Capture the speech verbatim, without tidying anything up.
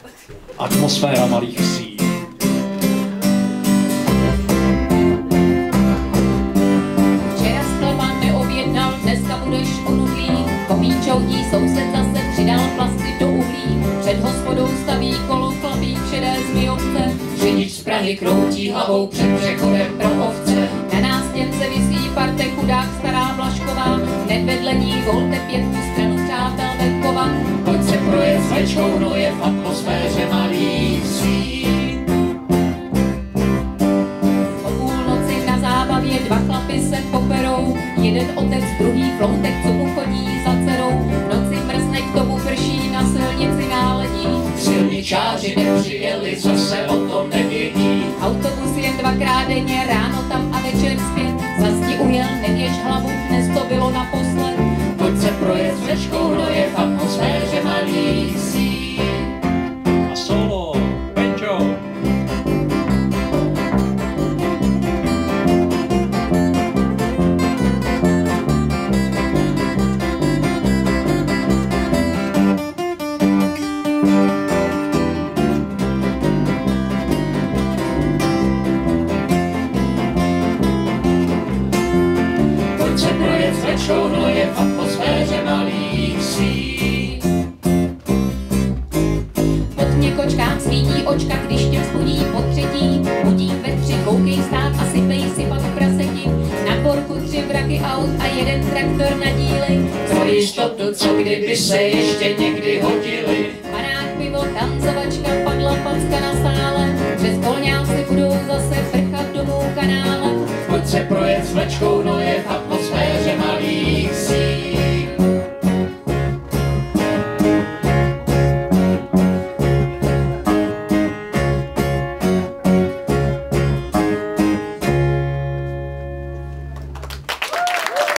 Atmosféra malých vsí. Včera sklepan neobjednal, dneska budeš onudlý. Komíčoutí soused zase přidal plasty do uhlí. Před hospodou staví kolo chlapík v šedé zmijovce. Řidič z Prahy kroutí hlavou před přechodem pro ovce. Na nástěnce visí parte chudák stará Blažková. Hned vedle ní volte pětku stranu přátel venkova. Pojď se projet s vlečkou hnoje v atmosféře malých vsí. O půlnoci na zábavě dva chlapy se poperou. Jeden otec, druhý floutek, co mu chodí za dcerou. V noci mrzne, k tomu prší, na silnici náledí. Silničáři nepřijeli, zase o tom nevědí. Autobus jen dvakrát denně, ráno tam a večer zpět. Zas ti ujel, nevěž hlavu, dnes to bylo naposled. Pojď se projet s vlečkou hnoje v atmosféře malých vsí. A solo, Benjo. Pojď se projet s vlečkou hnoje v atmosféře malých vsí. Pod měkočkám svítí očka, když tě vzbudí po třetí. Budí ve tři, koukej stát a sypej si pak v praseti. Na dvorku tři vraky aut a jeden traktor na díly. Pro jistotu, co kdyby se ještě někdy hodili. Barák, pivo, tancovačka,